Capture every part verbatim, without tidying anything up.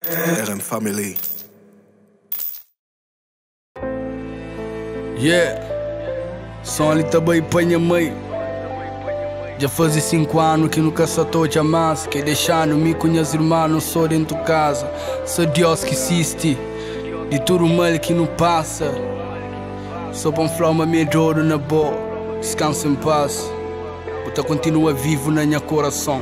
Rmfamily. Yeah, som ali também panha mãe. Já fazia cinco anos que nunca só tô te amando. Que deixando-me com minhas irmãs não sou dentro de casa. Sou Deus que existe de tudo mal que não passa. Só pra um flama medrouro na boa. Descansa em paz. Você continua vivo na minha coração.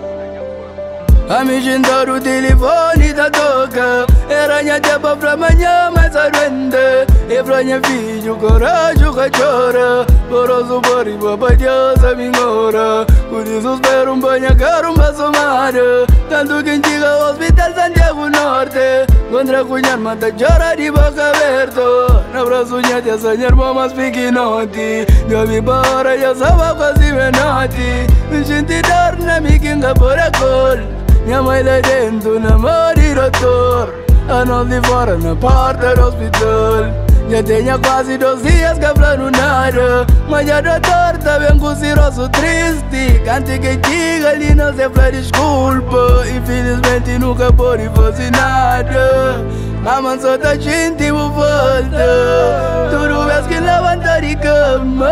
A me gendar o telefone da toca. Era minha jaba pra amanhã, mas a rende. E pra minha filho, coragem, que chora. Boroso, bori, baba, Deus, a minha hora. Por isso espero um banho, caro, um baço mar. Tanto que chega ao hospital Santiago Norte. Contra cunhar, mata, chora de boca aberta. Na braço, minha tia, sonhar, mamas, pequenote. Eu me bora, eu sava quase menoti. Me senti dor na miquinga por a cor. Minha mãe lá dentro na mão de doutor. A nós de fora na porta do hospital. Já tenho quase dois dias que falando nada. Mas já doutor tá bem com cirroso triste. Cante que diga ali não se fala desculpa. Infelizmente nunca pode fazer nada. A mãe só tá gente por volta. Tudo vez que levanta de cama.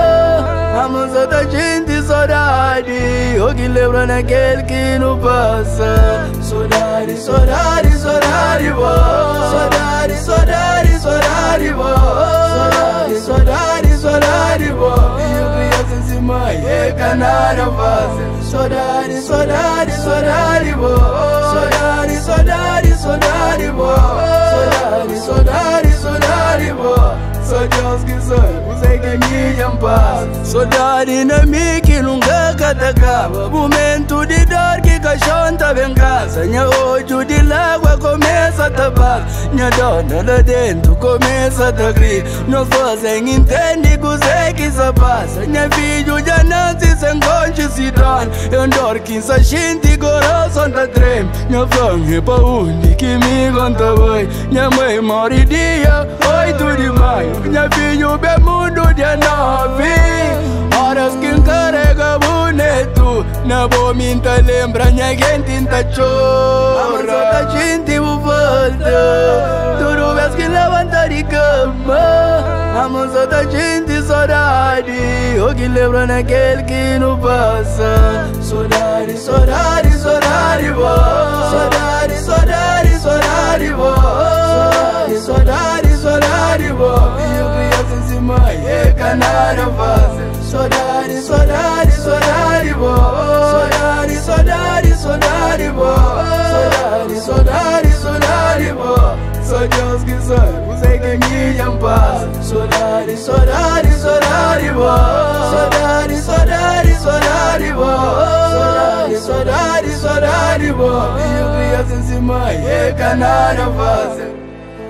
A mãe só tá gente saudade. O que lembra naquele que não passa. Saudade, saudade, saudade, boa. Saudade, saudade, saudade, boa. Saudade, saudade, saudade, boa. E eu criança sem mãe, é canara fácil. Saudade, saudade, saudade, boa. Saudade, saudade, saudade, boa. Saudade, saudade, saudade, boa. Só Deus que sou, você que me ampara. Saudade na mim que nunca acaba. Momento de dor que caixão tá bem em casa. Minha olho de lágua começa a tapar. Minha dona lá dentro começa a dar grito. Não fazem entender que você que só passa. Minha filho já nasce sem consciência. Eu dor que essa gente coração tá treme. Minha família é pra onde que me conta bem. Minha mãe morre dia oito de maio. Minha filho bem mundo dia nove. Horas que encarrega bonito. Na boa minta lembra minha gente tá chora. A mãe só tá gente por volta. Tudo vez que levanta de cama. A mãe só tá gente saudade. O que lembra naquele que não passa. Saudade, saudade, saudade, boa. Saudade, saudade, saudade, boa. Saudade, saudade, saudade, boa. E eu criança sem mãe, é canara fácil. Saudade, saudade, saudade, boa. Saudade, saudade, saudade, boa. Saudade, saudade, saudade, boa. Só Deus que sou, você que me ampara. Saudade, saudade, saudade, boa. Saudade, saudade, saudade, boa. Saudade, saudade, saudade, boa. E eu criança sem mãe, é canara fácil.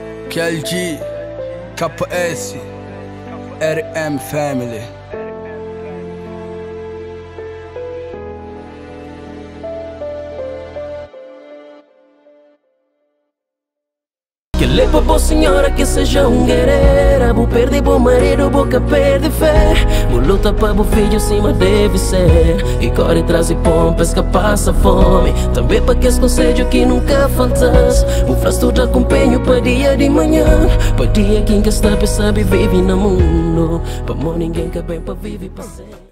K L G, K S, Rmfamily. Que lepa boa senhora que seja um guerreira. Vou perder bom marido, boca perde fé. Vou lutar para o filho, cima deve ser. E corre traz e pompas que passa fome. Também para que esse conselho que nunca faltas. O faz tudo acompanho para dia de manhã. Para dia quem que está sabe vive no mundo. Para mão ninguém que bem para viver para ser.